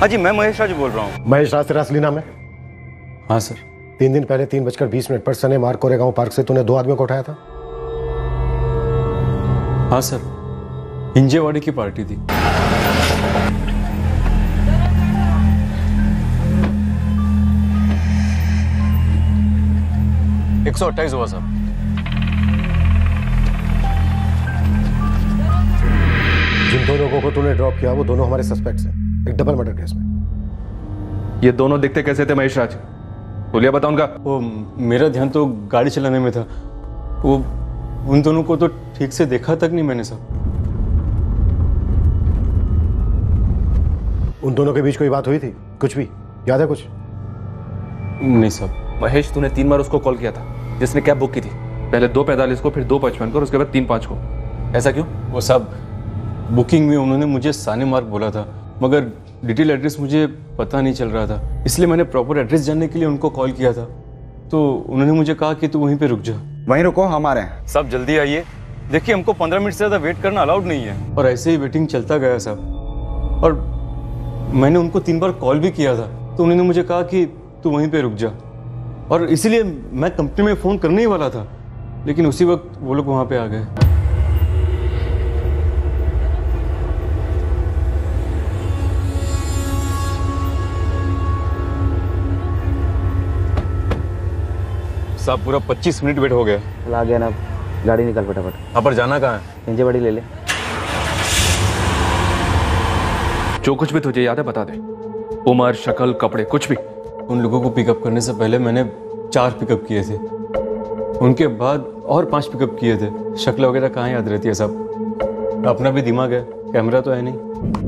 हाँ जी, मैं महेश राज बोल रहा हूँ। महेश राज तेरा असली नाम है? हाँ सर। 3 दिन पहले 3:20 पर सने मार्ग कोरेगांव पार्क से तूने 2 आदमियों को उठाया था। हाँ सर, हिंजेवाड़ी की पार्टी थी। $128 हुआ साहब। जिन 2 लोगों को तूने ड्रॉप किया वो दोनों हमारे सस्पेक्ट्स हैं, एक डबल मर्डर केस में। ये दोनों दिखते कैसे थे महेश राज? बोलिए बता उनका। वो मेरा ध्यान तो गाड़ी चलाने में था, वो उन दोनों को तो ठीक से देखा तक नहीं मैंने साहब। उन दोनों के बीच कोई बात हुई थी? कुछ भी याद है कुछ? नहीं साहब। महेश, तूने 3 बार उसको कॉल किया था जिसने कैब बुक की थी। पहले 2:45 को, फिर 2:55 को और उसके बाद 3:05 को। ऐसा क्यों? वो साहब बुकिंग में उन्होंने मुझे साने मार्ग बोला था, मगर डिटेल एड्रेस मुझे पता नहीं चल रहा था, इसलिए मैंने प्रॉपर एड्रेस जानने के लिए उनको कॉल किया था। तो उन्होंने मुझे कहा कि तू वहीं पे रुक जा। वहीं रुको, हम आ रहे हैं। साहब जल्दी आइए, देखिए हमको 15 मिनट से ज़्यादा वेट करना अलाउड नहीं है। और ऐसे ही वेटिंग चलता गया साहब, और मैंने उनको 3 बार कॉल भी किया था, तो उन्होंने मुझे कहा कि तू वहीं पे रुक जा, और इसीलिए मैं कंपनी में फ़ोन करने ही वाला था, लेकिन उसी वक्त वो लोग वहाँ पे आ गए। साहब पूरा 25 मिनट वेट हो गया। ला गया ना, गाड़ी निकाल फटाफट। अब पर जाना कहाँ है? हिंजेवाड़ी ले ले। जो कुछ भी तुझे याद है बता दे। उम्र, शक्ल, कपड़े, कुछ भी। उन लोगों को पिकअप करने से पहले मैंने 4 पिकअप किए थे, उनके बाद और 5 पिकअप किए थे। शक्ल वगैरह कहाँ याद रहती है साहब, अपना भी दिमाग है, कैमरा तो है नहीं।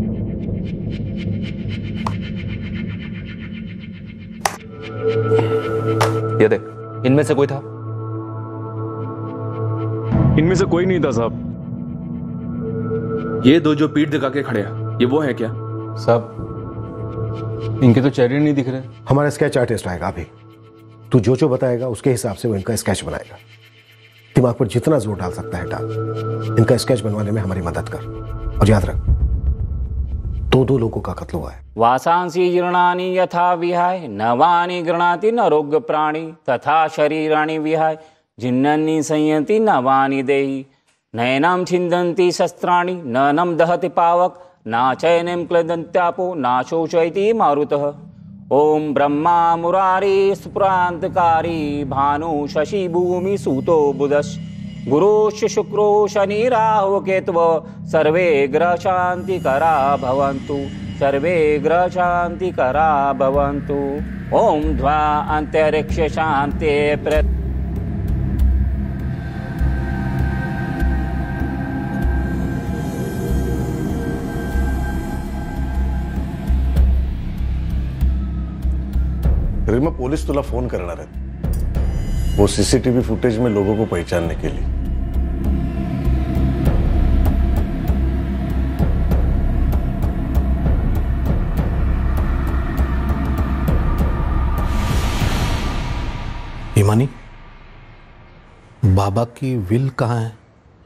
ये देख, इनमें से कोई था? इनमें से कोई नहीं था साहब। ये 2 जो पीठ दिखा के खड़े हैं, ये वो है क्या? साहब इनके तो चेहरे नहीं दिख रहे। हमारा स्केच आर्टिस्ट आएगा अभी, तू जो बताएगा उसके हिसाब से वो इनका स्केच बनाएगा। दिमाग पर जितना जोर डाल सकता है डाल। इनका स्केच बनवाने में हमारी मदद कर, और याद रख 2 लोगों का कत्ल हुआ है। वासांसी जीर्णानि यथा विहाय नवानि गृणाति नरोग्य प्राणी तथा शरीराणि विहाय जिन्नन्नि संयति नवानि देहि नयनं छिन्दन्ति शस्त्राणि ननं दहति पावक ना चैनं क्लदन्त्यापो ना शोचयति मारुतः। ओम ब्रह्मा मुरारी स्फुरान्तकारी भानु शशि भूमि सूतो बुधश्च गुरुश्च शुक्रो शनि राहु केतव सर्वे ग्रह शांतिकरा भवन्तु, सर्वे ग्रह शांतिकरा भवन्तु। ओम ध्वा अंतरिक्ष शांति प्र। रिमा, पोलीस तुला फोन करणार आहे वो सीसीटीव्ही फुटेज में लोगों को पहचानने के लिए। हिमानी, बाबा की विल कहाँ है?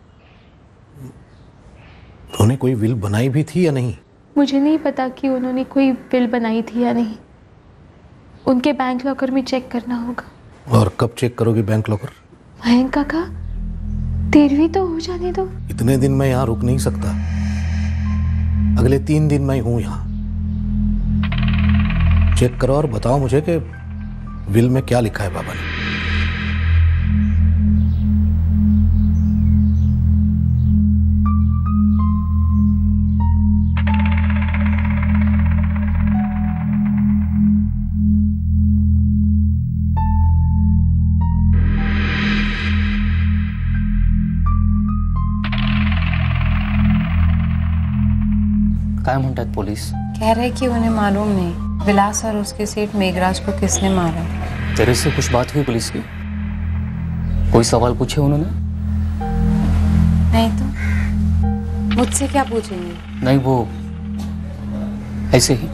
उन्होंने कोई विल बनाई भी थी या नहीं? मुझे नहीं पता कि उन्होंने कोई विल बनाई थी या नहीं। उनके बैंक लॉकर में चेक करना होगा। और कब चेक करोगी बैंक लॉकर? मयंक काका, 13वीं तो हो जाने दो। इतने दिन मैं यहाँ रुक नहीं सकता, अगले 3 दिन मैं हूँ यहाँ। चेक करो और बताओ मुझे कि विल में क्या लिखा है बाबा ने। काय म्हणतात पोलीस? कह रहे कि उन्हें मालूम नहीं विलास और उसके सेठ मेघराज को किसने मारा। तेरे से कुछ बात हुई पुलिस की? कोई सवाल पूछे उन्होंने? नहीं तो मुझसे क्या पूछेंगे? नहीं, वो ऐसे ही।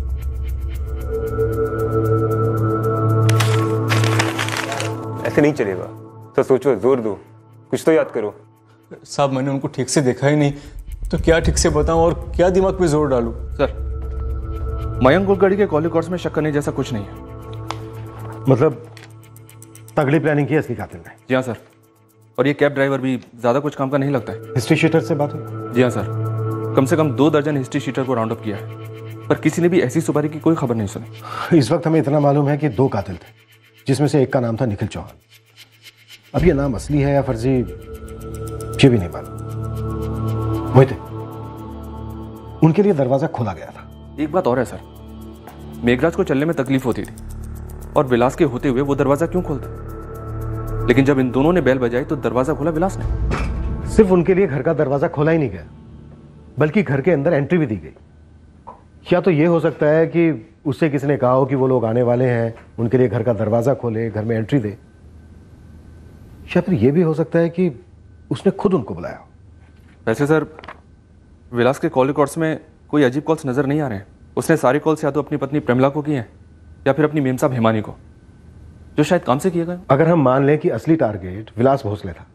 ऐसे नहीं चलेगा। तो सोचो, जोर दो, कुछ तो याद करो। साहब मैंने उनको ठीक से देखा ही नहीं, तो क्या ठीक से बताऊं और क्या दिमाग पे जोर डालूं? सर, मयंक कुलकर्णी के कॉल रिकॉर्ड्स में शक करने जैसा कुछ नहीं है। मतलब तगड़ी प्लानिंग की असली कातिल ने? जी हाँ सर, और ये कैब ड्राइवर भी ज्यादा कुछ काम का नहीं लगता है। हिस्ट्री शीटर से बात हुई? जी हाँ सर, कम से कम 2 दर्जन हिस्ट्री शीटर को राउंड अप किया है, पर किसी ने भी ऐसी सुपारी की कोई खबर नहीं सुनी। इस वक्त हमें इतना मालूम है कि 2 कातिल थे, जिसमें से एक का नाम था निखिल चौहान। अब ये नाम असली है या फर्जी, ये भी नहीं मालूम। वही थे, उनके लिए दरवाजा खोला गया था। एक बात और है सर, मेघराज को चलने में तकलीफ होती थी और विलास के होते हुए वो दरवाजा क्यों खोलते? लेकिन जब इन दोनों ने बेल बजाई तो दरवाजा खोला विलास ने। सिर्फ उनके लिए घर का दरवाजा खोला ही नहीं गया, बल्कि घर के अंदर एंट्री भी दी गई। या तो ये हो सकता है कि उससे किसी ने कहा हो कि वो लोग आने वाले हैं, उनके लिए घर का दरवाजा खोले, घर में एंट्री दे। या फिर ये भी हो सकता है कि उसने खुद उनको बुलाया हो। वैसे सर, विलास के कॉल रिकॉर्ड्स में कोई अजीब कॉल्स नजर नहीं आ रहे हैं। उसने सारे कॉल्स या तो अपनी पत्नी प्रेमला को किए हैं या फिर अपनी मेम साहब हिमानी को, जो शायद काम से किए गए। अगर हम मान लें कि असली टारगेट विलास भोसले था,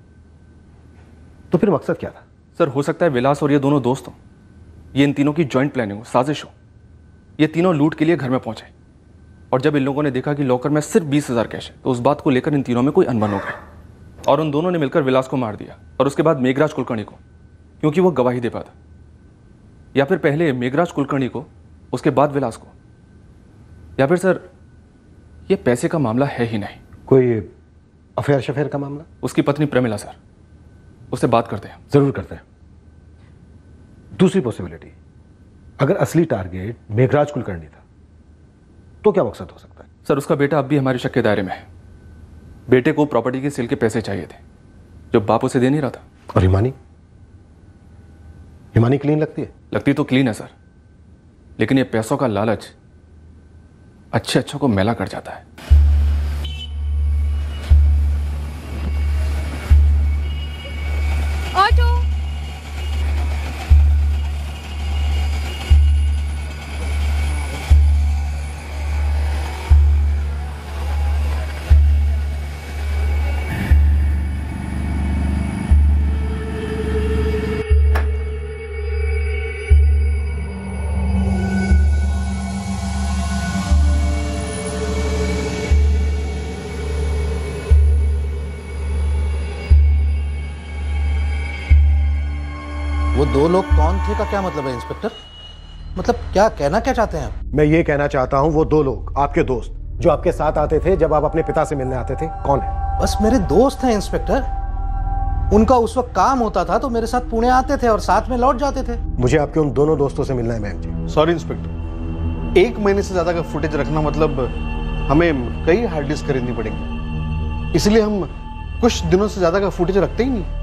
तो फिर मकसद क्या था? सर, हो सकता है विलास और ये दोनों दोस्त हों, ये इन तीनों की जॉइंट प्लानिंग हो, साजिश हो। ये तीनों लूट के लिए घर में पहुंचे और जब इन लोगों ने देखा कि लॉकर में सिर्फ 20,000 कैश है, तो उस बात को लेकर इन तीनों में कोई अनबन हो गई और उन दोनों ने मिलकर विलास को मार दिया और उसके बाद मेघराज कुलकर्णी को, क्योंकि वो गवाही दे पाता। या फिर पहले मेघराज कुलकर्णी को, उसके बाद विलास को। या फिर सर, ये पैसे का मामला है ही नहीं, कोई अफेयर शफेयर का मामला? उसकी पत्नी प्रेमिला सर, उससे बात करते हैं। जरूर करते हैं। दूसरी पॉसिबिलिटी, अगर असली टारगेट मेघराज कुलकर्णी था, तो क्या मकसद हो सकता है? सर, उसका बेटा अब भी हमारे शक के दायरे में है। बेटे को प्रॉपर्टी के सेल के पैसे चाहिए थे, जो बाप उसे दे नहीं रहा था। और हिमानी? हिमानी क्लीन लगती है? लगती तो क्लीन है सर, लेकिन ये पैसों का लालच अच्छे अच्छों को मैला कर जाता है। ऑटो। वो 2 लोग कौन थे का क्या मतलब है इंस्पेक्टर? मतलब क्या कहना क्या चाहते हैं आप? मैं ये कहना चाहता हूं, वो 2 लोग आपके दोस्त जो आपके साथ आते थे जब आप अपने पिता से मिलने आते थे, कौन है? बस मेरे दोस्त हैं इंस्पेक्टर। उनका उस वक्त काम होता था तो मेरे साथ पुणे आते थे और साथ में लौट जाते थे। मुझे आपके उन दोनों दोस्तों से मिलना है मैम जी। सॉरी इंस्पेक्टर, 1 महीने से ज्यादा का फुटेज रखना मतलब हमें कई हार्ड डिस्क खरीदनी पड़ेंगी, इसलिए हम कुछ दिनों से ज्यादा का फुटेज रखते ही नहीं।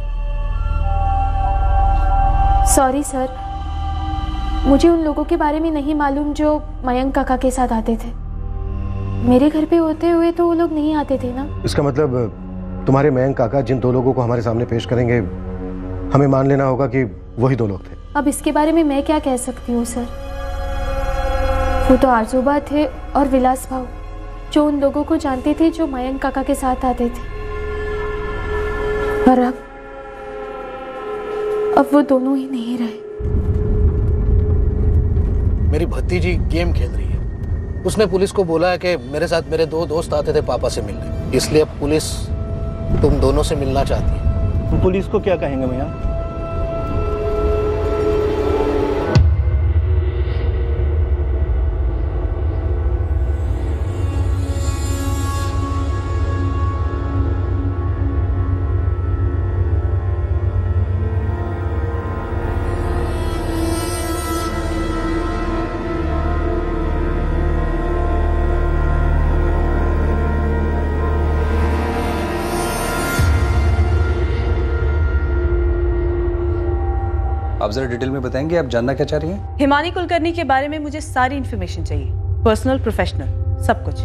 सॉरी सर, मुझे उन लोगों के बारे में नहीं मालूम जो मयंक काका के साथ आते थे। मेरे घर पे होते हुए तो वो लोग नहीं आते थे ना। इसका मतलब तुम्हारे मयंक काका जिन 2 लोगों को हमारे सामने पेश करेंगे, हमें मान लेना होगा कि वही 2 लोग थे। अब इसके बारे में मैं क्या कह सकती हूँ सर? वो तो आजोबा थे और विलास भाव, जो उन लोगों को जानते थे जो मयंक काका के साथ आते थे। पर अब वो दोनों ही नहीं रहे। मेरी भतीजी गेम खेल रही है। उसने पुलिस को बोला है कि मेरे साथ मेरे 2 दोस्त आते थे पापा से मिलने, इसलिए अब पुलिस तुम दोनों से मिलना चाहती है। तो पुलिस को क्या कहेंगे भैया? आप जरा डिटेल में बताएंगे, आप जानना क्या चाह रही हैं? हिमानी कुलकर्णी के बारे में मुझे सारी इन्फॉर्मेशन चाहिए, पर्सनल प्रोफेशनल सब कुछ।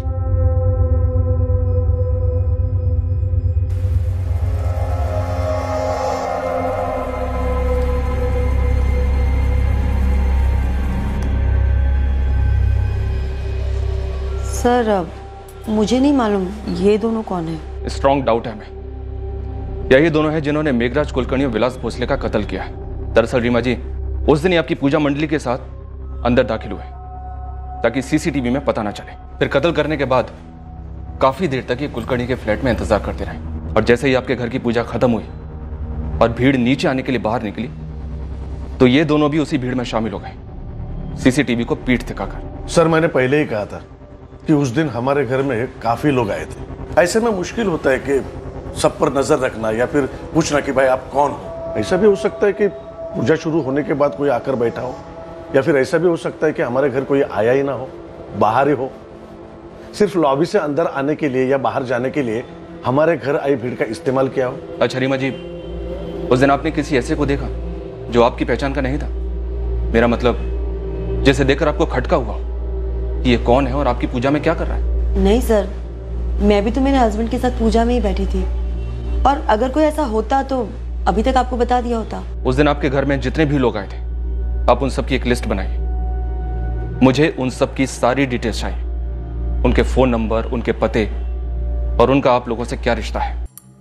सर, मुझे नहीं मालूम ये दोनों कौन है। स्ट्रॉन्ग डाउट है हमें, यही दोनों हैं जिन्होंने मेघराज कुलकर्णी और विलास भोसले का कत्ल किया है। दरअसल रीमा जी उस दिन ही आपकी पूजा मंडली के साथ अंदर दाखिल हुए ताकि सीसीटीवी में पता ना चले। फिर कत्ल करने के बाद काफी देर तक ये कुलकर्णी के फ्लैट में इंतजार करते रहे और जैसे ही आपके घर की पूजा खत्म हुई और भीड़ नीचे आने के लिए बाहर निकली तो ये दोनों भी उसी भीड़ में शामिल हो गए, सीसीटीवी को पीठ दिखाकर। सर मैंने पहले ही कहा था कि उस दिन हमारे घर में काफी लोग आए थे। ऐसे में मुश्किल होता है कि सब पर नजर रखना या फिर पूछना कि भाई आप कौन हो। ऐसा भी हो सकता है कि पूजा शुरू होने के बाद कोई आकर बैठा हो, या फिर ऐसा भी हो सकता है कि हमारे घर कोई आया ही ना हो, बाहर ही हो। सिर्फ लॉबी से अंदर आने के लिए या बाहर जाने के लिए हमारे घर आई भीड़ का इस्तेमाल किया हो। अच्छा रीमा जी, उस दिन आपने किसी ऐसे को देखा जो आपकी पहचान का नहीं था? मेरा मतलब जैसे देखकर आपको खटका हुआ कि ये कौन है और आपकी पूजा में क्या कर रहा है। नहीं सर, मैं भी तो मेरे हस्बैंड के साथ पूजा में ही बैठी थी, और अगर कोई ऐसा होता तो अभी तक आपको बता दिया होता। उस दिन आपके घर में जितने भी लोग आए थे आप उन सब की एक लिस्ट बनाइए, मुझे उन सब की सारी डिटेल्स चाहिए, उनके फोन नंबर, उनके पते और उनका आप लोगों से क्या रिश्ता है।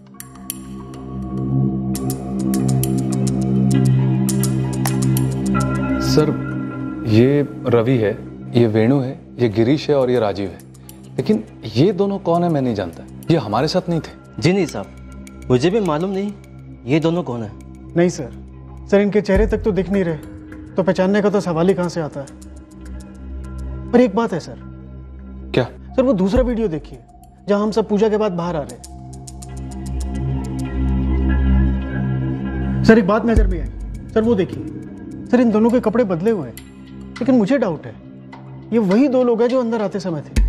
सर ये रवि है, ये वेणु है, ये गिरीश है और ये राजीव है, लेकिन ये दोनों कौन है मैं नहीं जानता। ये हमारे साथ नहीं थे। जी नहीं साहब, मुझे भी मालूम नहीं ये दोनों कौन है। नहीं सर, इनके चेहरे तक तो दिख नहीं रहे, तो पहचानने का तो सवाल ही कहां से आता है। पर एक बात है सर। क्या? सर वो दूसरा वीडियो देखिए जहां हम सब पूजा के बाद बाहर आ रहे हैं। सर एक बात नजर में आई, सर वो देखिए, सर इन दोनों के कपड़े बदले हुए हैं, लेकिन मुझे डाउट है ये वही दो लोग हैं जो अंदर आते समय थे।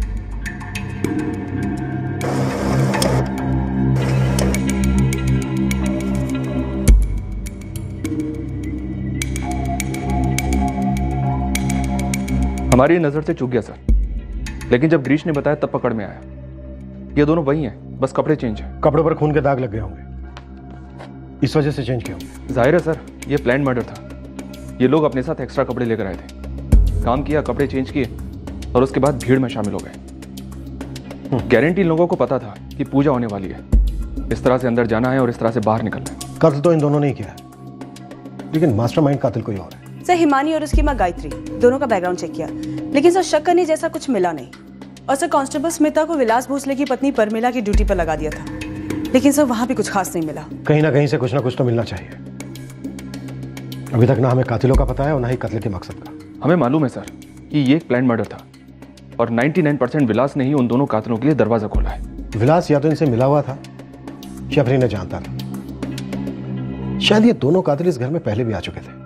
हमारी नजर से चूक गया सर, लेकिन जब गिरीश ने बताया तब पकड़ में आया। ये दोनों वही हैं, बस कपड़े चेंज हैं। कपड़ों पर खून के दाग लग गए होंगे, इस वजह से चेंज किया होंगे। जाहिर है सर, ये प्लान मर्डर था। ये लोग अपने साथ एक्स्ट्रा कपड़े लेकर आए थे, काम किया, कपड़े चेंज किए और उसके बाद भीड़ में शामिल हो गए। गारंटी इन लोगों को पता था कि पूजा होने वाली है, इस तरह से अंदर जाना है और इस तरह से बाहर निकलना है। कत्ल तो इन दोनों ने ही किया है, लेकिन मास्टरमाइंड कातिल कोई और है। सर हिमानी और उसकी मां गायत्री दोनों का बैकग्राउंड चेक किया, लेकिन सर शक करने जैसा कुछ मिला नहीं। और सर कांस्टेबल स्मिता को विलास भोसले की पत्नी परमिला की ड्यूटी पर लगा दिया था, लेकिन सर वहां भी कुछ खास नहीं मिला। कहीं ना कहीं से कुछ ना कुछ तो मिलना चाहिए। अभी तक ना हमें कातिलों का पता है और ना ही कत्ल के मकसद का। हमें मालूम है सर कि ये एक प्लान मर्डर था और 99% विलास ने ही उन दोनों कातिलों के लिए दरवाजा खोला है। विलास या तो इनसे मिला हुआ था या फिर इन्हें जानता था। शायद ये दोनों कातिल इस घर में पहले भी आ चुके थे।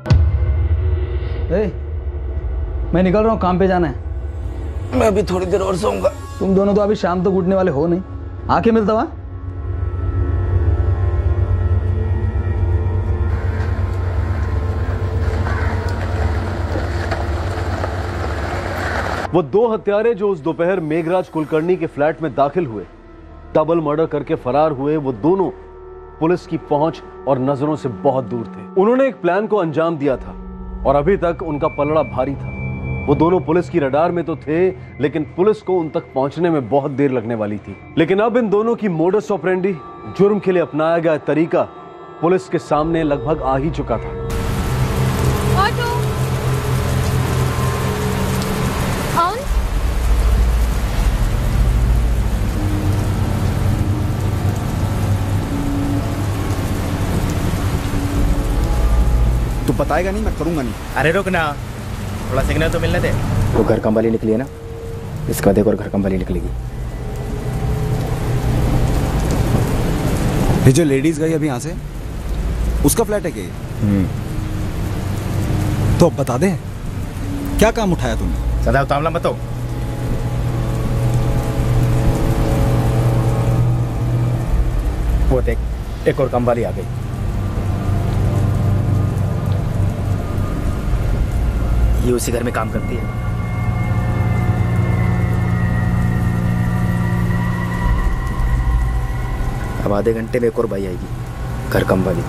मैं निकल रहा हूँ, काम पे जाना है। मैं अभी थोड़ी देर और सोऊंगा। तुम दोनों तो अभी शाम तक उठने वाले हो नहीं, आके मिलता हुआ। वो दो हत्यारे जो उस दोपहर मेघराज कुलकर्णी के फ्लैट में दाखिल हुए, डबल मर्डर करके फरार हुए, वो दोनों पुलिस की पहुंच और नजरों से बहुत दूर थे। उन्होंने एक प्लान को अंजाम दिया था और अभी तक उनका पलड़ा भारी था। वो दोनों पुलिस की रडार में तो थे, लेकिन पुलिस को उन तक पहुंचने में बहुत देर लगने वाली थी। लेकिन अब इन दोनों की मोडस ऑपरेंडी, जुर्म के लिए अपनाया गया तरीका पुलिस के सामने लगभग आ ही चुका था। Auto on. तू बताएगा नहीं, मैं करूंगा नहीं। अरे रुक ना, थोड़ा सिग्नल तो मिलने दे। तो घर कम वाली निकली है ना, इसका देख और घर कम वाली निकलेगी। ये जो लेडीज गई अभी यहाँ से, उसका फ्लैट है क्या? तो अब बता दे, क्या काम उठाया तुमने? सदा उतावला मत हो। वो देख, एक और कम वाली आ गई। ये उसी घर में काम करती है। अब आधे घंटे में एक और बाई आएगी, घर कम वाली।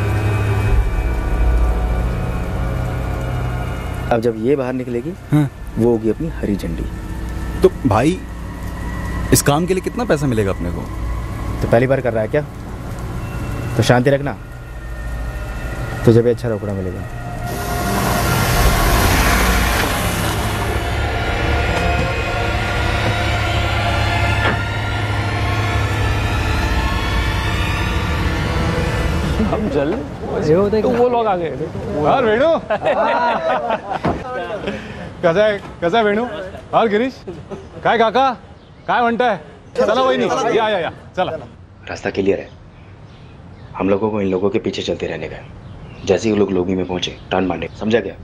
अब जब ये बाहर निकलेगी, वो होगी अपनी हरी झंडी। तो भाई इस काम के लिए कितना पैसा मिलेगा अपने को? तो पहली बार कर रहा है क्या? तो शांति रखना, तुझे भी अच्छा रोकड़ा मिलेगा। हम चल तो वो लोग आ गए। यार वेणु कैसा है वेणु? और गिरीश काय काका काय म्हणताय? चला वहिनी या चला। रास्ता क्लियर है, हम लोगों को इन लोगों के पीछे चलते रहने का। जैसे ही लोग लोगी में पहुंचे टर्न मारने, समझा क्या?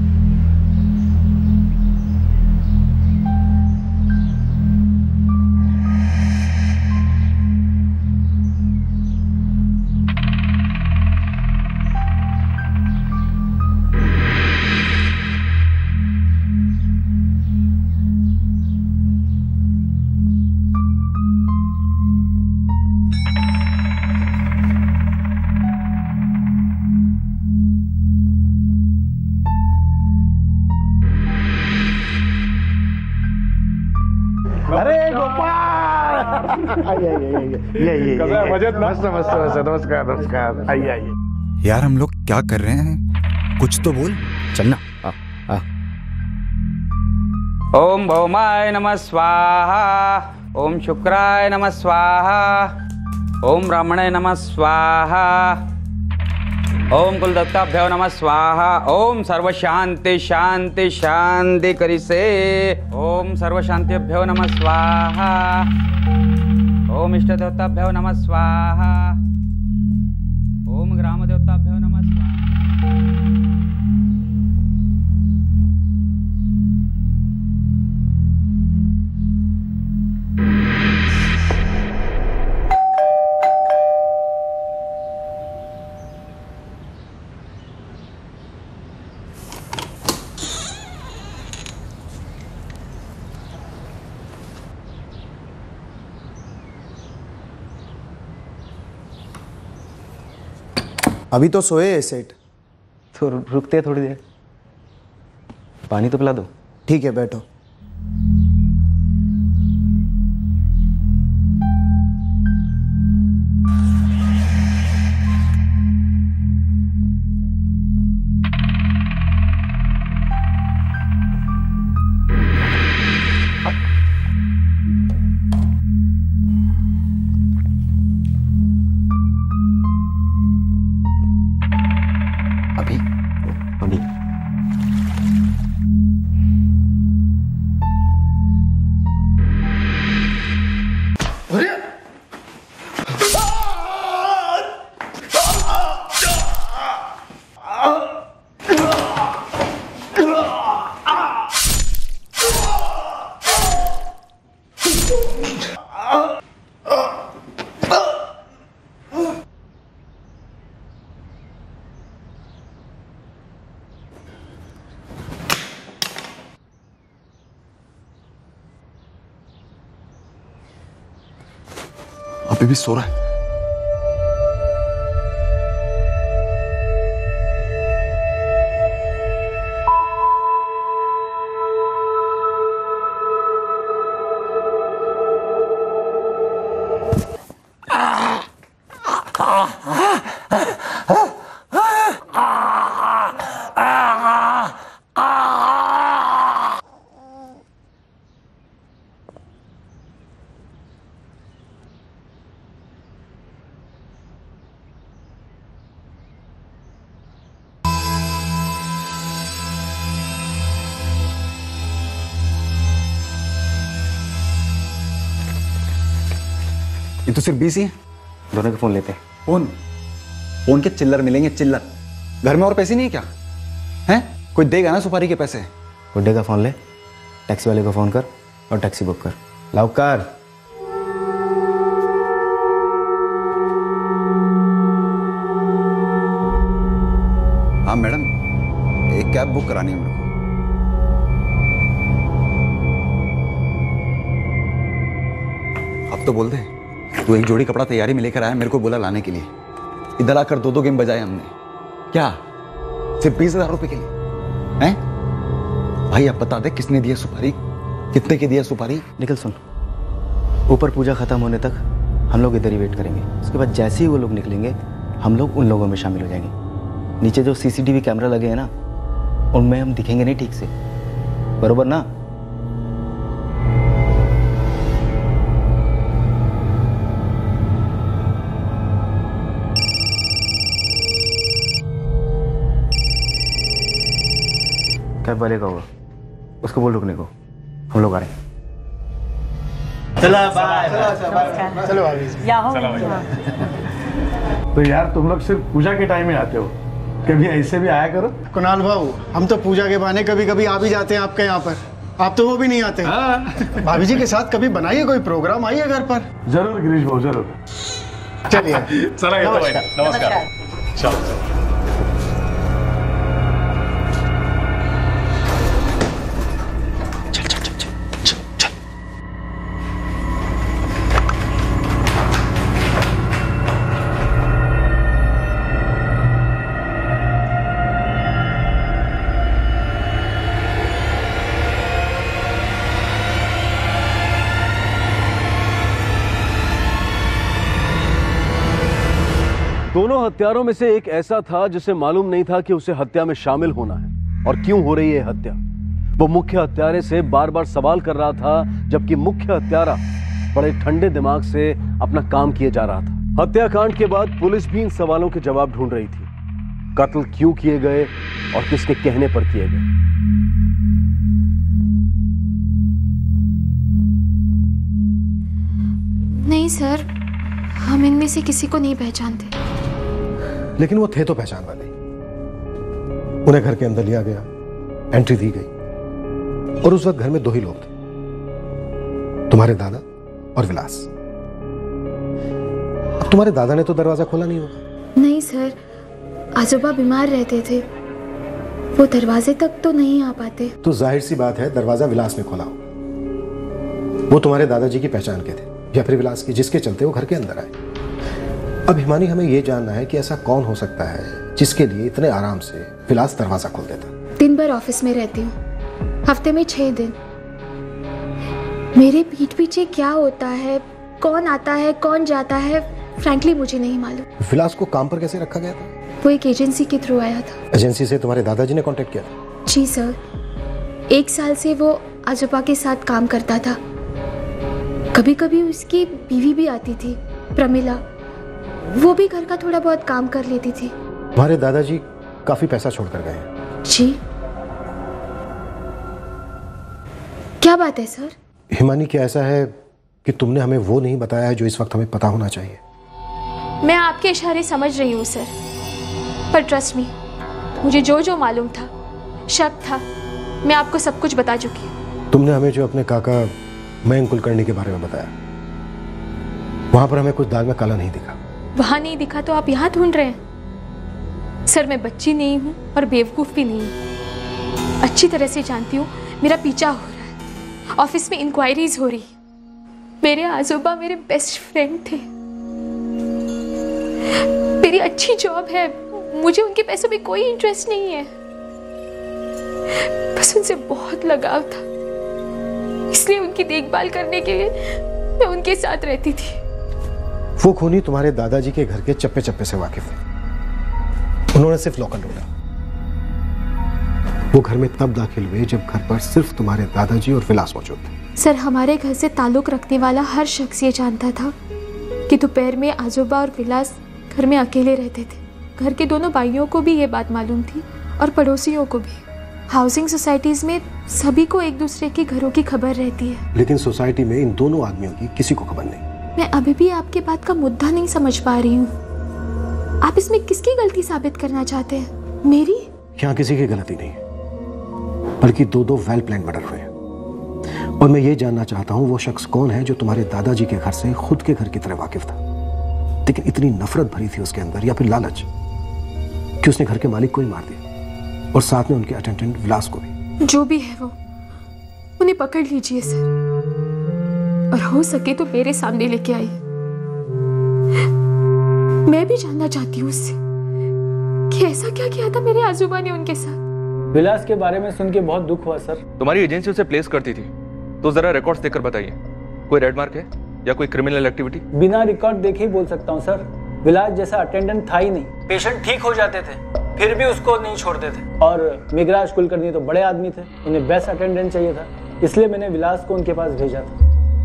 नमस्कार। आइए। यार हम लोग क्या कर रहे हैं? कुछ तो बोल। चलना। ओम भौमाय नमः स्वाहा, ओम शुक्राय नमः स्वाहा, ओम ब्राह्मणे नमः स्वाहा, ओम कुलदत्ताभ्यो नमः स्वाहा, ओम सर्व शांति शांति शांति करिसे, ओम सर्व शांतिभ्यो नमः स्वाहा, ओम इष्ट देवताभ्यो नमः स्वाहा, ओम ग्राम देवताभ्यो नमः स्वाहा। अभी तो सोए है सेठ। तो रुकते थोड़ी देर, पानी तो पिला दो। ठीक है बैठो। अभी भी सो रहा है। ये तो सिर्फ 20 ही है। दोनों के फोन लेते हैं। फोन के चिल्लर मिलेंगे, चिल्लर। घर में और पैसे नहीं है क्या? हैं? कोई देगा ना सुपारी के पैसे? गुड्डे का फोन ले, टैक्सी वाले को फोन कर और टैक्सी बुक कर। लाओ कर। हाँ मैडम, एक कैब बुक करानी है मेरे को। अब तो बोल दे, तू एक जोड़ी कपड़ा तैयारी में लेकर आया, मेरे को बोला लाने के लिए। इधर आकर 2-2 गेम बजाए हमने। क्या सिर्फ 20,000 रुपए के लिए? हैं? भाई अब बता दे, किसने दिया सुपारी, कितने की दिया सुपारी? निखिल सुन, ऊपर पूजा खत्म होने तक हम लोग इधर ही वेट करेंगे। उसके बाद जैसे ही वो लोग निकलेंगे हम लोग उन लोगों में शामिल हो जाएंगे। नीचे जो सीसीटीवी कैमरा लगे हैं ना, उनमें हम दिखेंगे नहीं ठीक से, बरोबर ना? कैब वाले का होगा, उसको बोल रुकने को, हम लोग आ रहे हैं। चलो बाय। चलो तो यार तुम लोग सिर्फ पूजा के टाइम में आते हो, कभी ऐसे भी आया करो। कुणाल भाऊ, हम तो पूजा के बहाने कभी कभी आ भी जाते हैं आपके यहाँ पर, आप तो वो भी नहीं आते। भाभी जी के साथ कभी बनाइए कोई प्रोग्राम, आइए घर पर। जरूर गिरीश भाऊ, जरूर। चलिए चला नमस्कार। चलो। दोनों हत्यारों में से एक ऐसा था जिसे मालूम नहीं था कि उसे हत्या में शामिल होना है और क्यों हो रही है हत्या। वो मुख्य हत्यारे से बार बार सवाल कर रहा था, जबकि मुख्य हत्यारा बड़े ठंडे दिमाग से अपना काम किए जा रहा था। हत्याकांड के बाद पुलिस भी इन सवालों के जवाब ढूंढ रही थी। कत्ल क्यों किए गए और किसके कहने पर किए गए। नहीं सर, हम इनमें से किसी को नहीं पहचानते। लेकिन वो थे तो पहचान वाले। उन्हें घर के अंदर लिया गया, एंट्री दी गई और उस वक्त घर में दो ही लोग थे, तुम्हारे दादा और विलास। अब तुम्हारे दादा ने तो दरवाजा खोला नहीं होगा। नहीं सर, आजोबा बीमार रहते थे, वो दरवाजे तक तो नहीं आ पाते। तो जाहिर सी बात है दरवाजा विलास ने खोला होगा। वो तुम्हारे दादाजी की पहचान के थे या फिर विलास की, जिसके चलते वो घर के अंदर आए। अब हिमानी, हमें यह जानना है कि ऐसा कौन हो सकता है जिसके लिए इतने आराम से विलास दरवाजा खोल देता। दिन भर ऑफिस में रहती हूँ, हफ्ते में 6 दिन। मेरे पीठ पीछे क्या होता है, कौन आता है कौन जाता है, फ्रैंकली मुझे नहीं मालूम। विलास को काम पर कैसे रखा गया था? वो एक एजेंसी के थ्रू आया था। एजेंसी से तुम्हारे दादाजी ने कांटेक्ट किया? जी सर, 1 साल से वो आजोबा के साथ काम करता था। कभी कभी उसकी बीवी भी आती थी, प्रमिला, वो भी घर का थोड़ा बहुत काम कर लेती थी। तुम्हारे दादाजी काफी पैसा छोड़कर गए हैं। जी, क्या बात है सर? हिमानी, क्या ऐसा है कि तुमने हमें वो नहीं बताया है जो इस वक्त हमें पता होना चाहिए? मैं आपके इशारे समझ रही हूँ सर, पर ट्रस्ट मी, मुझे जो जो मालूम था, शक था, मैं आपको सब कुछ बता चुकी हूँ। तुमने हमें जो अपने काका मयंक कुलकर्णी के बारे में बताया, वहां पर हमें कुछ दाल में काला नहीं दिखा। वहां नहीं दिखा तो आप यहाँ ढूंढ रहे हैं? सर, मैं बच्ची नहीं हूँ और बेवकूफ भी नहीं हूँ। अच्छी तरह से जानती हूँ मेरा पीछा हो रहा है, ऑफिस में इंक्वायरीज हो रही। मेरे आजोबा मेरे बेस्ट फ्रेंड थे, मेरी अच्छी जॉब है, मुझे उनके पैसों में कोई इंटरेस्ट नहीं है, बस उनसे बहुत लगाव था, इसलिए उनकी देखभाल करने के लिए मैं उनके साथ रहती थी। वो खूनी तुम्हारे दादाजी के घर के चप्पे चप्पे से वाकिफ थे। उन्होंने सिर्फ लॉकर ढूंढा। वो घर में तब दाखिल हुए जब घर पर सिर्फ तुम्हारे दादाजी और विलास मौजूद थे। सर, हमारे घर से ताल्लुक रखने वाला हर शख्स ये जानता था कि दोपहर में आजोबा और विलास घर में अकेले रहते थे। घर के दोनों भाइयों को भी ये बात मालूम थी और पड़ोसियों को भी। हाउसिंग सोसाइटीज में सभी को एक दूसरे के घरों की खबर रहती है, लेकिन सोसाइटी में इन दोनों आदमियों की किसी को खबर नहीं। मैं अभी भी आपके बात का मुद्दा नहीं समझ पा रही हूँ। आप इसमें किसकी गलती साबित करना चाहते हैं? मेरी? यहाँ किसी की गलती नहीं है, बल्कि दो वेल प्लान मर्डर हुए हैं। और मैं ये जानना चाहता हूँ वो शख्स कौन है जो तुम्हारे दादाजी के घर से खुद के घर की तरह वाकिफ था, लेकिन इतनी नफरत भरी थी उसके अंदर, या फिर लालच, कि उसने घर के मालिक को ही मार दिया और साथ में उनके अटेंडेंट विलास को भी। जो भी है वो, उन्हें पकड़ लीजिए सर, और हो सके तो मेरे सामने लेके आइए। मैं भी जानना चाहती हूँ उससे कि ऐसा क्या किया था मेरे आजोबा ने उनके साथ। विलास के बारे में सुन के बहुत दुख हुआ सर। तुम्हारी एजेंसी उसे प्लेस करती थी, तो जरा रिकॉर्ड्स देखकर बताइए, कोई रेड मार्क है या कोई क्रिमिनल एक्टिविटी? बिना रिकॉर्ड देखे ही बोल सकता हूँ सर। विलास जैसा अटेंडेंट था ही नहीं। पेशेंट ठीक हो जाते थे फिर भी उसको नहीं छोड़ते थे। और मेघराज कुलकर्णी तो बड़े आदमी थे, उन्हें बेस्ट अटेंडेंट चाहिए था, इसलिए मैंने विलास को उनके पास भेजा था।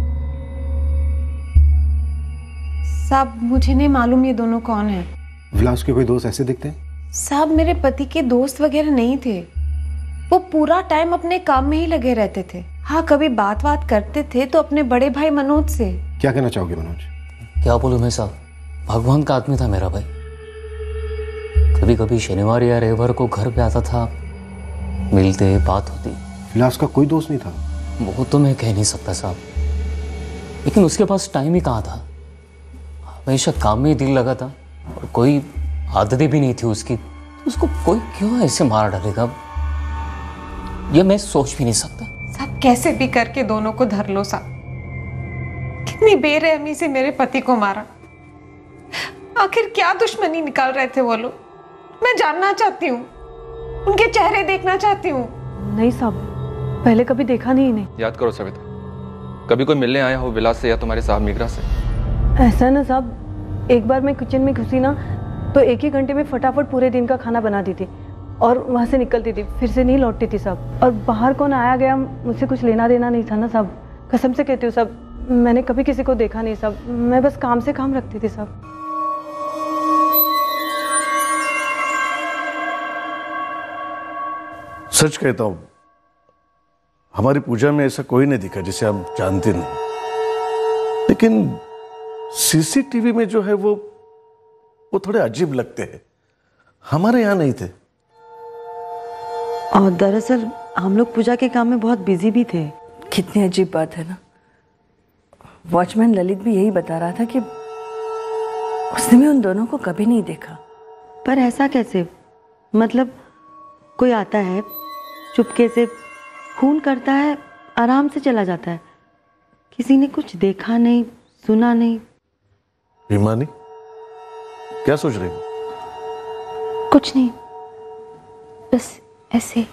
साहब मुझे नहीं मालूम ये दोनों कौन है। विलास के कोई दोस्त ऐसे दिखते हैं? साहब मेरे पति के दोस्त वगैरह नहीं थे, वो पूरा टाइम अपने काम में ही लगे रहते थे। हाँ कभी बात करते थे तो अपने बड़े भाई मनोज से। क्या कहना चाहोगे मनोज? क्या बोलूं मैं साहब, भगवान का आदमी था मेरा भाई। कभी कभी शनिवार या रविवार को घर पे आता था, मिलते बात होती। विलास का कोई दोस्त नहीं था? वो तो मैं कह नहीं सकता साहब, लेकिन उसके पास टाइम ही कहाँ था, हमेशा काम में ही दिल लगा था और कोई आदतें भी नहीं थी उसकी। उसको कोई क्यों ऐसे मार डालेगा, ये मैं सोच भी नहीं सकता। साहब कैसे भी करके दोनों को धर लो साहब, कितनी बेरहमी से मेरे पति को मारा। आखिर क्या दुश्मनी निकाल रहे थे वो लोग, मैं जानना चाहती हूँ, उनके चेहरे देखना चाहती हूँ। नहीं साहब, पहले कभी देखा नहीं इन्हें। याद करो सविता, कभी कोई मिलने आया हो विलास से या तुम्हारे साहब मेघराज से? ऐसा ना साहब, एक बार मैं किचन में घुसी ना तो 1 ही घंटे में फटाफट पूरे दिन का खाना बनाती थी और वहाँ से निकलती थी, फिर से नहीं लौटती थी साहब। और बाहर कौन आया गया मुझसे कुछ लेना देना नहीं था ना साहब, कसम से कहती हूँ साहब, मैंने कभी किसी को देखा नहीं साहब, मैं बस काम से काम रखती थी साहब। सच कहता हूं, हमारी पूजा में ऐसा कोई नहीं दिखा जिसे हम जानते नहीं, लेकिन सीसीटीवी में जो है वो थोड़े अजीब लगते हैं, हमारे यहाँ नहीं थे। और दरअसल हम लोग पूजा के काम में बहुत बिजी भी थे। कितनी अजीब बात है ना, वॉचमैन ललित भी यही बता रहा था कि उसने भी उन दोनों को कभी नहीं देखा। पर ऐसा कैसे, मतलब कोई आता है चुपके से खून करता है, आराम से चला जाता है, किसी ने कुछ देखा नहीं सुना नहीं। ईमानी क्या सोच रही हो? कुछ नहीं, बस ऐसे।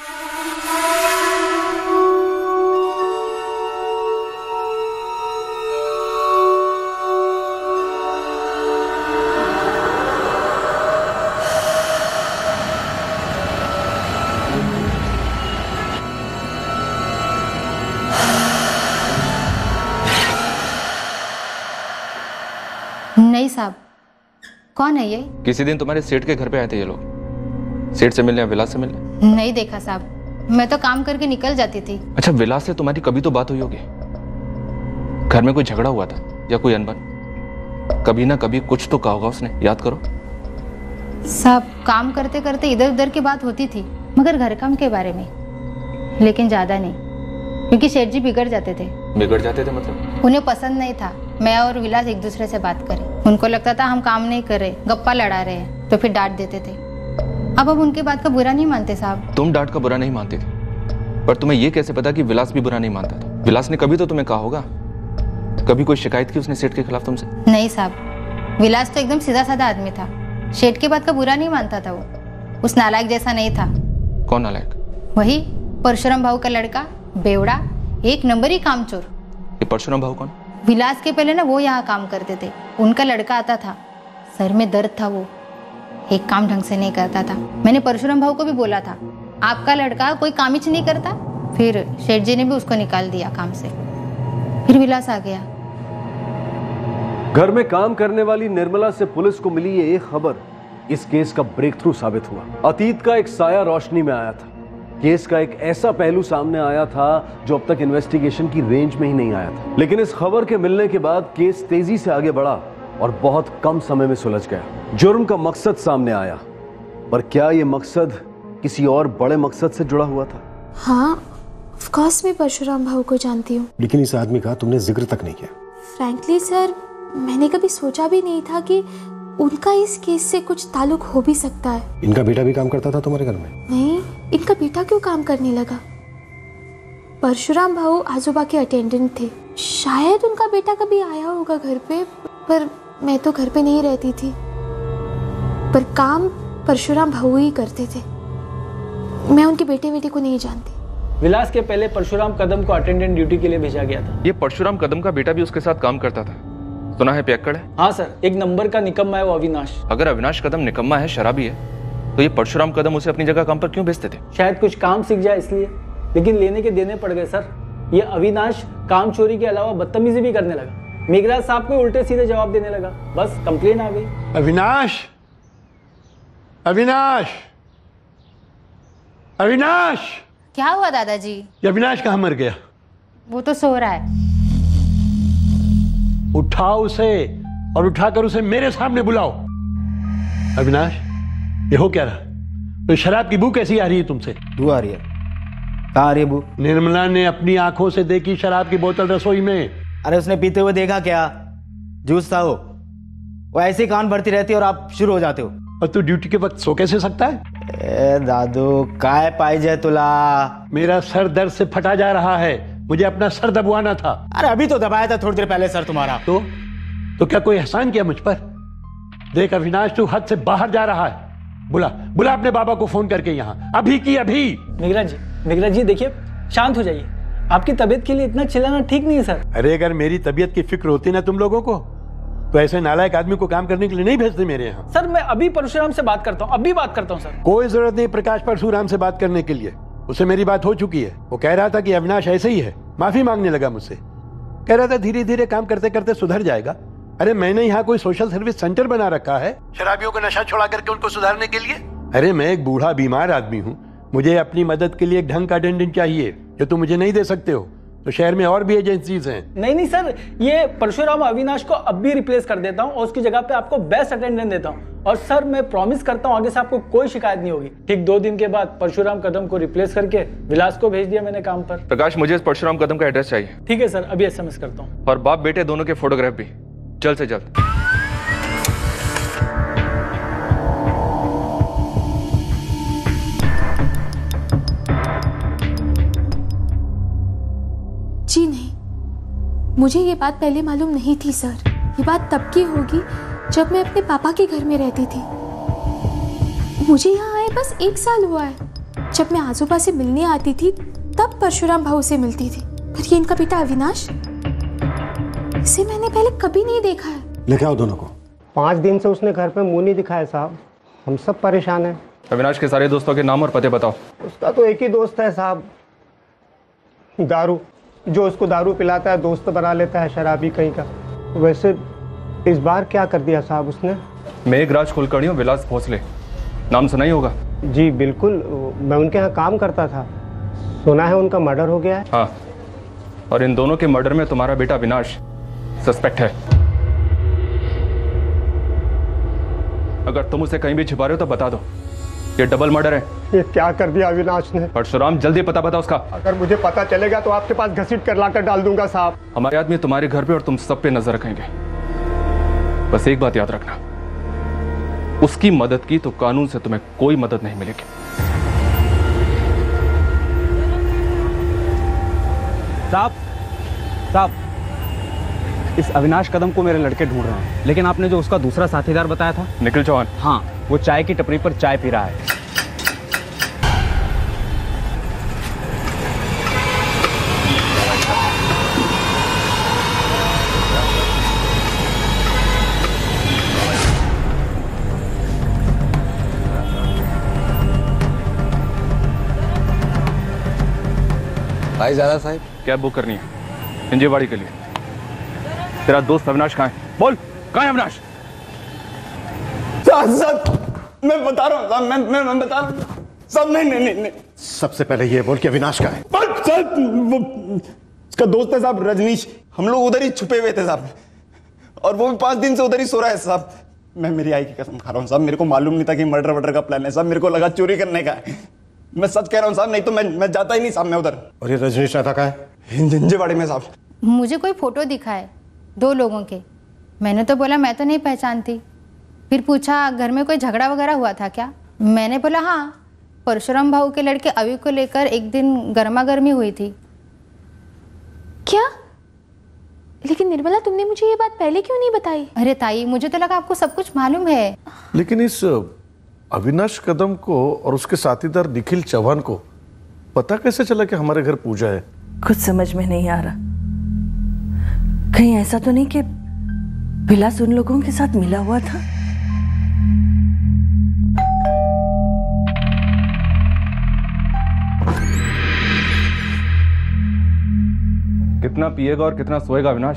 नहीं साहब, कौन है ये? किसी दिन तुम्हारे सेठ के घर पे आए थे ये लोग, सेठ से मिलने या विलास से मिलने? नहीं देखा साहब, मैं तो काम करके निकल जाती थी। अच्छा, विलास से तुम्हारी कभी तो बात हुई होगी, घर में कोई झगड़ा हुआ था या कोई अनबन? कभी ना कभी कुछ तो कहा होगा उसने, याद करो। साहब काम करते करते इधर उधर की बात होती थी, मगर घर काम के बारे में, लेकिन ज्यादा नहीं, क्योंकि सेठ जी बिगड़ जाते थे। बिगड़ जाते थे मतलब? उन्हें पसंद नहीं था मैं और विलास एक दूसरे से बात करें। उनको लगता था हम काम नहीं कर रहे, गप्पा लड़ा रहे हैं, तो फिर डांट देते थे। अब उनके बात का बुरा नहीं मानते साहब। तुम डांट का बुरा नहीं मानते थे, पर तुम्हें यह कैसे पता कि विलास भी बुरा नहीं मानता था? विलास ने कभी तो तुम्हें कहा होगा, कभी कोई शिकायत की उसने सेठ के खिलाफ तुमसे? नहीं साहब, विलास तो एकदम सीधा साधा आदमी था, सेठ की बात का बुरा नहीं मानता था। वो उस नालायक जैसा नहीं था। कौन नालायक? वही परशुराम भाऊ का लड़का, बेवड़ा, एक नंबर ही कामचोर। ये परशुराम भाऊ कौन? विलास के पहले ना वो यहाँ काम करते थे, उनका लड़का आता था, सर में दर्द था, वो एक काम ढंग से नहीं करता था। मैंने परशुराम भाऊ को भी बोला था, आपका लड़का कोई काम ही नहीं करता। फिर शेठ जी ने भी उसको निकाल दिया काम से। फिर विलास आ गया। घर में काम करने वाली निर्मला से पुलिस को मिली ये एक खबर इस केस का ब्रेक थ्रू साबित हुआ। अतीत का एक साया रोशनी में आया था, केस का एक ऐसा पहलू सामने आया था जो अब तक इन्वेस्टिगेशन की रेंज में ही नहीं आया था। लेकिन इस खबर के मिलने के बाद केस तेजी से आगे बढ़ा और बहुत कम समय में सुलझ गया। जुर्म का मकसद सामने आया, पर क्या यह मकसद किसी और बड़े मकसद से जुड़ा हुआ था? हाँ, ऑफ कोर्स मैं परशुराम भाऊ को जानती हूँ। लेकिन इस आदमी का तुमने जिक्र तक नहीं किया। फ्रैंकली सर, मैंने कभी सोचा भी नहीं था कि उनका इस केस से कुछ ताल्लुक हो भी सकता है। इनका बेटा भी काम करता था तुम्हारे घर में? नहीं, इनका बेटा क्यों काम करने लगा? परशुराम भाऊ आजोबा के अटेंडेंट थे, शायद उनका बेटा कभी आया होगा घर पे, पर मैं तो घर पे नहीं रहती थी। पर काम परशुराम भाऊ ही करते थे। मैं उनके बेटे बेटे को नहीं जानती। विलास के पहले परशुराम कदम को अटेंडेंट ड्यूटी के लिए भेजा गया था। ये परशुराम कदम का बेटा भी उसके साथ काम करता था, सुना है पियक्कड़ है। हाँ सर, एक नंबर का निकम्मा है वो अविनाश। अगर अविनाश कदम निकम्मा है, शराबी है, तो ये परशुराम कदम उसे अपनी जगह काम पर क्यों भेजते थे? शायद कुछ काम सीख जाए इसलिए, लेकिन लेने के देने पड़ गए सर। ये अविनाश काम चोरी के अलावा बदतमीजी भी करने लगा। मेघराज साहब को उल्टे सीधे जवाब देने लगा, बस कंप्लेन आ गई। अविनाश, अविनाश, अविनाश! क्या हुआ दादाजी? ये अविनाश कहाँ मर गया? वो तो सो रहा है। उठाओ उसे और उठाकर उसे मेरे सामने बुलाओ। अविनाश, ये हो क्या रहा? तो शराब की बू कैसी आ रही है तुमसे? बू आ रही है? कहाँ आ रही है बू? निर्मला ने अपनी आंखों से देखी शराब की बोतल रसोई में। अरे उसने पीते हुए देखा क्या? जूस था वो ऐसे ही कान भरती रहती है और आप शुरू हो जाते हो। और तू ड्यूटी के वक्त सो कैसे सकता है? ए दादू, काय पाइजे तुला? मेरा सर दर्द से फटा जा रहा है, मुझे अपना सर दबवाना था। अरे अभी तो दबाया था थोड़ी देर पहले सर तुम्हारा। तो क्या कोई एहसान किया मुझ पर? देख अविनाश, तू हद से बाहर जा रहा है। बुला बुला अपने बाबा को फोन करके यहाँ, अभी की अभी। मेघराज जी देखिए, शांत हो जाइए। आपकी तबीयत के लिए इतना चिल्लाना ठीक नहीं है सर। अरे अगर मेरी तबीयत की फिक्र होती ना तुम लोगों को, तो ऐसे नालायक आदमी को काम करने के लिए नहीं भेजते मेरे यहाँ। सर मैं अभी परशुराम से बात करता हूँ, अभी बात करता हूँ सर। कोई जरूरत नहीं प्रकाश परशुराम से बात करने के लिए, उससे मेरी बात हो चुकी है। वो कह रहा था कि अविनाश ऐसे ही है, माफी मांगने लगा मुझसे। कह रहा था धीरे धीरे काम करते करते सुधर जाएगा। अरे मैंने यहाँ कोई सोशल सर्विस सेंटर बना रखा है शराबियों को नशा छुड़ा करके उनको सुधारने के लिए। अरे मैं एक बूढ़ा बीमार आदमी हूँ, मुझे अपनी मदद के लिए एक ढंग का अटेंडेंट चाहिए, जो तुम मुझे नहीं दे सकते हो। तो शहर में और भी एजेंसीज हैं। नहीं सर, ये परशुराम अविनाश को अब भी रिप्लेस कर देता हूँ और उसकी जगह पे आपको बेस्ट अटेंडेंट देता हूँ। और सर मैं प्रॉमिस करता हूँ आगे से आपको कोई शिकायत नहीं होगी। ठीक 2 दिन के बाद परशुराम कदम को रिप्लेस करके विलास को भेज दिया मैंने काम पर। प्रकाश, मुझे इस परशुराम कदम का एड्रेस चाहिए। ठीक है सर, अभी SMS करता हूँ। और बाप बेटे दोनों के फोटोग्राफ भी, जल्द से जल्द। जी नहीं, मुझे ये बात पहले मालूम नहीं थी सर। ये बात तब की होगी जब मैं अपने पापा के घर में रहती थी। मुझे यहाँ आए बस 1 साल हुआ है। जब मैं आजोबा से मिलने आती थी तब परशुराम भाऊ से मिलती थी। पर ये इनका बेटा अविनाश, इसे मैंने पहले कभी नहीं देखा है। लेके आओ दोनों को। 5 दिन से उसने घर पे मुंह नहीं दिखाया साहब, हम सब परेशान हैं। अविनाश के सारे दोस्तों के नाम और पते बताओ। उसका तो एक ही दोस्त है साहब, दारू। जो उसको दारू पिलाता है दोस्त बना लेता है, शराबी कहीं का। वैसे इस बार क्या कर दिया साहब उसने? मेघराज कुलकर्णी और विलास भोसले, नाम सुना ही होगा। जी बिल्कुल, मैं उनके यहाँ काम करता था, सुना है उनका मर्डर हो गया है। हाँ, और इन दोनों के मर्डर में तुम्हारा बेटा अविनाश सस्पेक्ट है। अगर तुम उसे कहीं भी छिपा रहे हो तो बता दो, ये डबल मर्डर है। ये क्या कर दिया अविनाश ने? परशुराम, जल्दी पता बता उसका। अगर मुझे पता चलेगा तो आपके पास घसीट कर लाकर डाल दूंगा साहब। हमारे आदमी तुम्हारे घर पे और तुम सब पे नजर रखेंगे। बस एक बात याद रखना, उसकी मदद की तो कानून से तुम्हें कोई मदद नहीं मिलेगी। साहब, इस अविनाश कदम को मेरे लड़के ढूंढ रहे हैं, लेकिन आपने जो उसका दूसरा साथीदार बताया था, निखिल चौहान, हाँ, वो चाय की टपरी पर चाय पी रहा है। भाई ज़्यादा साहब, कैब बुक करनी है हिंजेवाड़ी के लिए। तेरा दोस्त अविनाश कहाँ है? बोल, कहाँ है अविनाश? साहब मैं बता रहा हूँ साहब, मैं बता रहा हूँ साहब। नहीं। सबसे पहले ये बोल कि अविनाश कहाँ है? साहब वो उसका दोस्त है साहब, रजनीश। हम लोग उधर ही छुपे हुए थे साहब, और वो भी 5 दिन से उधर ही सो रहा है साहब। मैं मेरी आई की कसम खा रहा हूँ साहब, मेरे को मालूम नहीं था कि मर्डर का प्लान है साहब। मेरे को लगा चोरी करने का है, मैं सच कह रहा हूँ साहब, नहीं तो मैं जाता ही नहीं साहब मैं उधर। और ये रजनीश रहता कहाँ है? हिंजेवाड़ी में साहब। मुझे कोई फोटो दिखा है 2 लोगों के, मैंने तो बोला मैं तो नहीं पहचानती। फिर पूछा घर में कोई झगड़ा वगैरह हुआ था क्या? मैंने बोला हाँ, परशुराम भाऊ के लड़के अभी को लेकर एक दिन गर्मा गर्मी हुई थी। क्या? लेकिन निर्मला, तुमने मुझे ये बात पहले क्यों नहीं बताई? अरे ताई, मुझे तो लगा आपको सब कुछ मालूम है। लेकिन इस अविनाश कदम को और उसके साथीदार निखिल चौहान को पता कैसे चला कि हमारे घर पूजा है? कुछ समझ में नहीं आ रहा। कहीं ऐसा तो नहीं कि विलास उन लोगों के साथ मिला हुआ था? कितना पिएगा और कितना सोएगा अविनाश?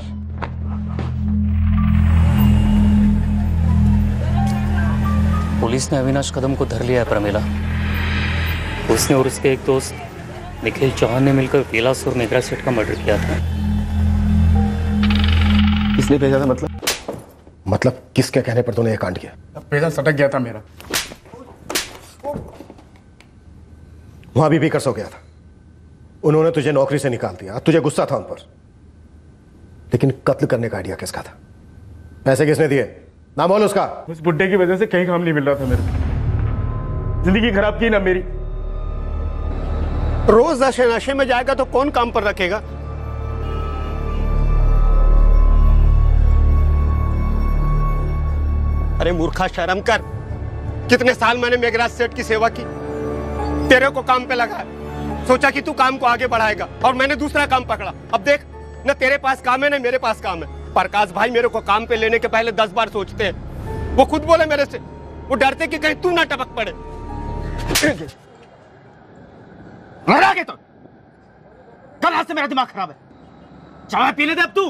पुलिस ने अविनाश कदम को धर लिया है प्रमिला। उसने और उसके एक दोस्त निखिल चौहान ने मिलकर विलास और मेघराज सेठ का मर्डर किया था। किसने भेजा था? मतलब किसके कहने पर तूने ये कांड किया? पैसा सटक गया था मेरा। वहां भी कर सो गया था। उन्होंने तुझे नौकरी से निकाल दिया, तुझे गुस्सा था उन पर। लेकिन कत्ल करने का आइडिया किसका था? पैसे किसने दिए? नाम बोल उसका। उस बुड्ढे की वजह से कहीं काम नहीं मिल रहा था मेरे को। जिंदगी खराब की ना मेरी। रोज नशे में जाएगा तो कौन काम पर रखेगा? अरे मूर्खा, शर्म कर। कितने साल मैंने मेघराज सेठ की सेवा की, तेरे को काम पे लगा, सोचा कि तू काम को आगे बढ़ाएगा और मैंने दूसरा काम पकड़ा। अब देख, न तेरे पास काम है न मेरे पास काम है। प्रकाश भाई मेरे को काम पे लेने के पहले 10 बार सोचते हैं। वो खुद बोले मेरे से, वो डरते कि कहीं तू ना टपक पड़े। लड़ा के तो कल रात से मेरा दिमाग खराब है। चाय पीने दे अब तू।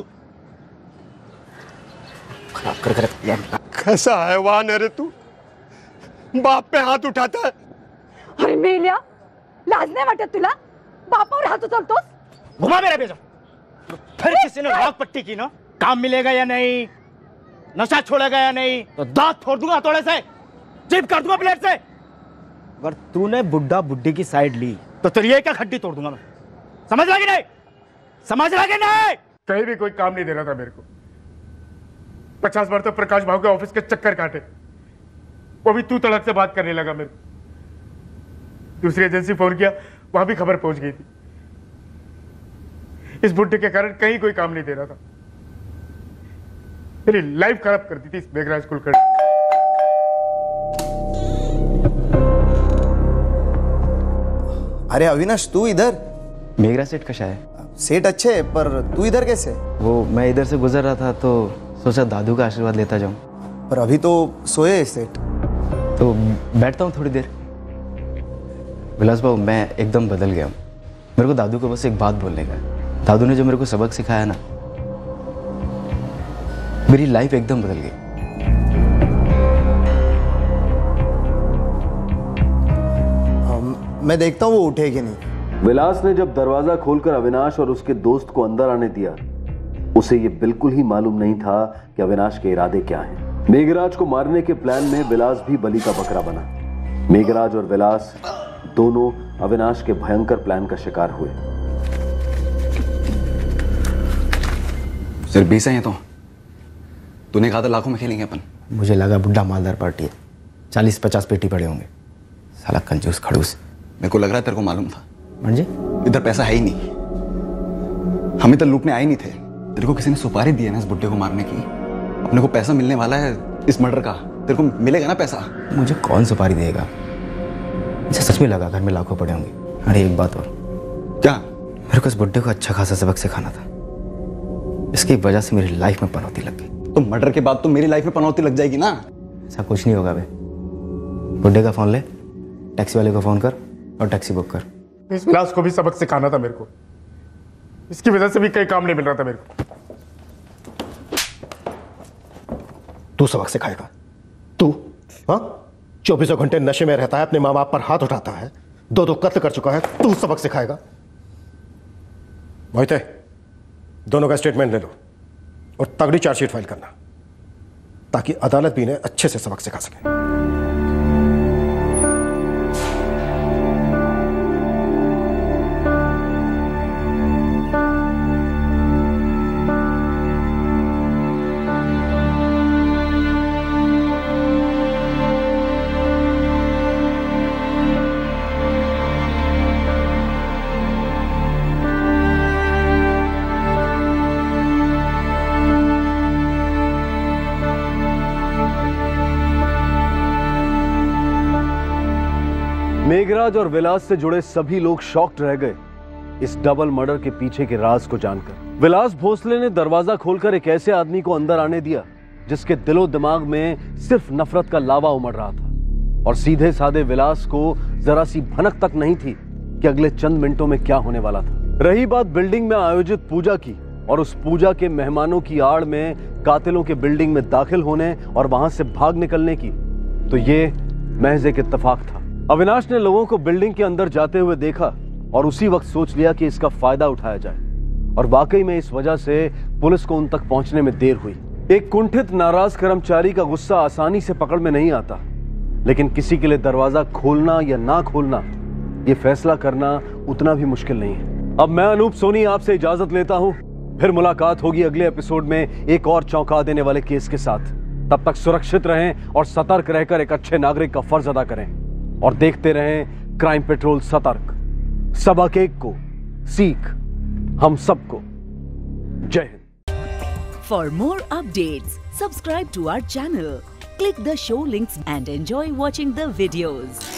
खराब कर कैसा हैवान है रे तू, बाप पे हाथ उठाता है। अरे मेल्या, लाज नाही वाटत तुला? बापावर हात उचलतोस? घुमा मेरा बेजा। फिर किसी ने राग पट्टी की ना, काम मिलेगा या नहीं, नशा छोड़ेगा या नहीं, तो दांत फोड़ दूंगा हथौड़े से, जीभ कर दूंगा प्लेट से। अगर तूने बुड्ढा बुड्ढी की साइड ली तो तेरी एक हड्डी तोड़ दूंगा मैं। समझ लगी नहीं? समझ लगी नहीं? कहीं भी कोई काम नहीं दे रहा था मेरे को। 50 बार तो प्रकाश भाव के ऑफिस के चक्कर काटे, वो भी तू तड़क से बात करने लगा मेरे को। दूसरी एजेंसी फोन किया, वहां भी खबर पहुंच गई थी। इस बुड्ढे के कारण कहीं कोई काम नहीं दे रहा था। तेरी लाइफ खराब कर दी थी इस मेघराज कुलकर्णी। अरे अविनाश, तू इधर? मेघराज सेठ कशा है? सेठ अच्छे है, पर तू इधर कैसे? वो मैं इधर से गुजर रहा था तो सोचा दादू का आशीर्वाद लेता जाऊं। पर अभी तो सोए सेठ। तो बैठता हूँ थोड़ी देर। विलास बाबू, मैं एकदम बदल गया हूँ। मेरे को दादू को बस एक बात बोलने का है। दादू ने जो मेरे को सबक सिखाया ना, मेरी लाइफ एकदम बदल गई। मैं देखता हूँ वो उठे कि नहीं। विलास ने जब दरवाजा खोलकर अविनाश और उसके दोस्त को अंदर आने दिया, उसे ये बिल्कुल ही मालूम नहीं था कि अविनाश के इरादे क्या हैं। मेघराज को मारने के प्लान में विलास भी बलि का बकरा बना। मेघराज और विलास दोनों अविनाश के भयंकर प्लान का शिकार हुए। सिर्फ 20 है तो तूने कहा था लाखों में खेलेंगे अपन। मुझे लगा बुड्ढा मालदार पार्टी है, 40-50 पेटी पड़े होंगे। साला कंजूस खड़ूस। मेरे को लग रहा है तेरे को मालूम था। मंजे, इधर पैसा है ही नहीं, हम इधर लूटने आए नहीं थे। तेरे को किसी ने सुपारी दी है ना इस बुड्ढे को मारने की। अपने को पैसा मिलने वाला है इस मर्डर का, तेरे को मिलेगा ना पैसा। मुझे कौन सुपारी देगा? मुझे सच में लगा घर में लाखों पड़े होंगे। अरे एक बात और। क्या? मेरे को इस बुड्ढे को अच्छा खासा सबक सिखाना था। इसकी वजह से मेरी लाइफ में पनौती लग गई। तो मर्डर के बाद तो मेरी लाइफ में पनौती लग जाएगी ना। ऐसा कुछ नहीं होगा बे। बुड्ढे का फोन ले, टैक्सी वाले को फोन कर और टैक्सी बुक कर। इस विलास को भी सबक सिखाना था मेरे को। इसकी वजह से भी कहीं काम नहीं मिल रहा था मेरे को। तू सबक सिखाएगा? तू? हाँ, 24 घंटे नशे में रहता है, अपने माँ बाप पर हाथ उठाता है, 2 कत्ल कर चुका है, तू सबक सिखाएगा? मोहिते, दोनों का स्टेटमेंट ले लो और तगड़ी चार्जशीट फाइल करना, ताकि अदालत भी इन्हें अच्छे से सबक सिखा सके। मेघराज और विलास से जुड़े सभी लोग शॉक्ड रह गए इस डबल मर्डर के पीछे के राज को जानकर। विलास भोसले ने दरवाजा खोलकर एक ऐसे आदमी को अंदर आने दिया जिसके दिलो दिमाग में सिर्फ नफरत का लावा उमड़ रहा था, और सीधे साधे विलास को जरा सी भनक तक नहीं थी कि अगले चंद मिनटों में क्या होने वाला था। रही बात बिल्डिंग में आयोजित पूजा की और उस पूजा के मेहमानों की आड़ में कातिलों के बिल्डिंग में दाखिल होने और वहां से भाग निकलने की, तो ये महज एक इत्तेफाक था। अविनाश ने लोगों को बिल्डिंग के अंदर जाते हुए देखा और उसी वक्त सोच लिया कि इसका फायदा उठाया जाए, और वाकई में इस वजह से पुलिस को उन तक पहुंचने में देर हुई। एक कुंठित नाराज कर्मचारी का गुस्सा आसानी से पकड़ में नहीं आता, लेकिन किसी के लिए दरवाजा खोलना या ना खोलना, ये फैसला करना उतना भी मुश्किल नहीं है। अब मैं अनूप सोनी आपसे इजाजत लेता हूं, फिर मुलाकात होगी अगले एपिसोड में एक और चौंका देने वाले केस के साथ। तब तक सुरक्षित रहें और सतर्क रहकर एक अच्छे नागरिक का फर्ज अदा करें, और देखते रहें क्राइम पेट्रोल सतर्क। सबक एक को सीख हम सबको। जय Hind. For more updates, subscribe to our channel, click the show links and enjoy watching the videos.